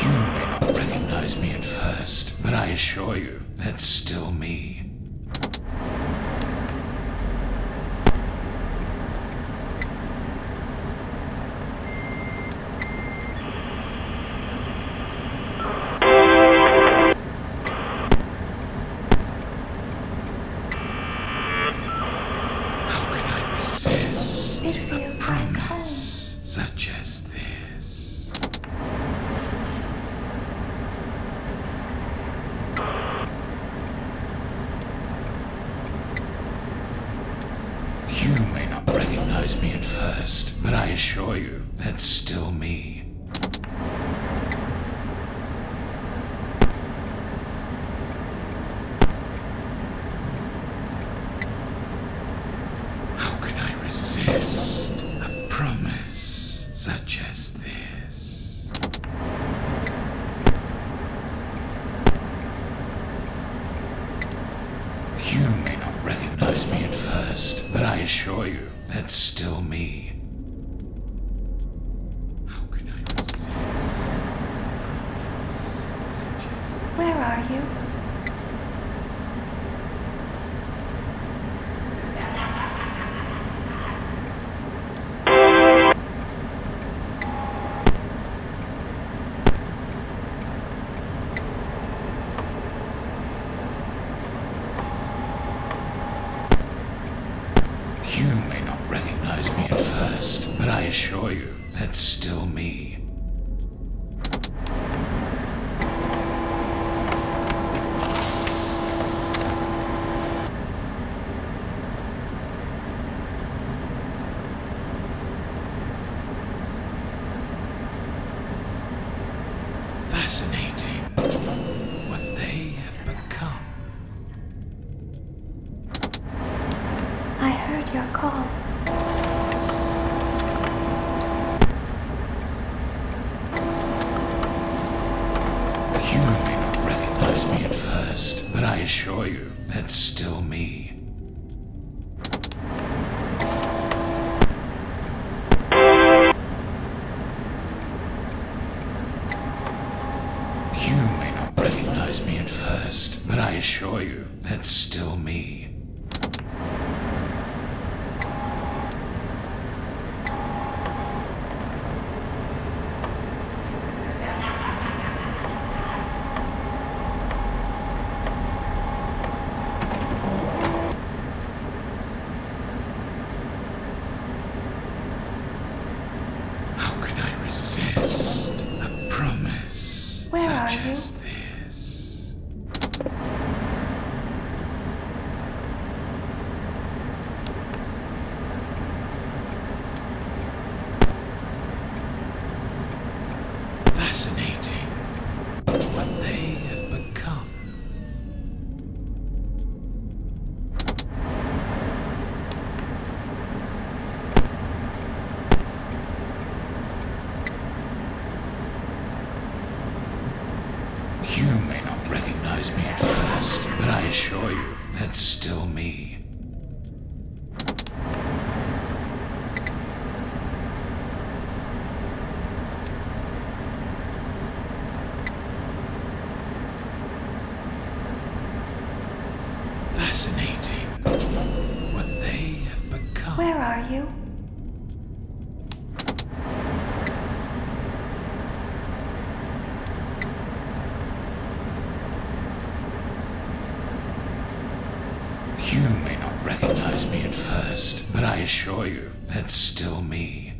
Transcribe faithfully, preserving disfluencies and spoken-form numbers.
You may not recognize me at first, but I assure you, it's still me. How can I resist It feels a like promise such as this? You may not recognize me at first, but I assure you, it's still me. How can I resist a promise such as this? You may not recognize me at first, but I assure you, it's still me. How can I resist a promise such as this? Where are you? You may not recognize me at first, but I assure you, it's still me. Fascinating what they have become. I heard your call. You may not recognize me at first, but I assure you, it's still me. You may not recognize me at first, but I assure you, it's still me. How can I resist a promise Where such are you? as this? Fascinating what they have become. You may not recognize me at first, but I assure you, it's still me. Fascinating what they have become. Where are you? You may not recognize me at first, but I assure you, it's still me.